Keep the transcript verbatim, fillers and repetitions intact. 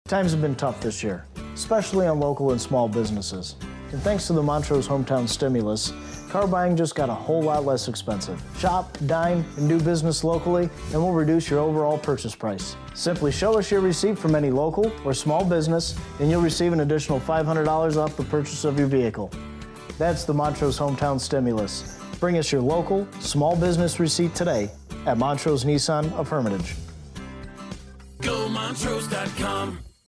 Times have been tough this year, especially on local and small businesses. And thanks to the Montrose Hometown Stimulus, car buying just got a whole lot less expensive. Shop, dine, and do business locally, and we'll reduce your overall purchase price. Simply show us your receipt from any local or small business, and you'll receive an additional five hundred dollars off the purchase of your vehicle. That's the Montrose Hometown Stimulus. Bring us your local, small business receipt today at Montrose Nissan of Hermitage. Go Montrose dot com.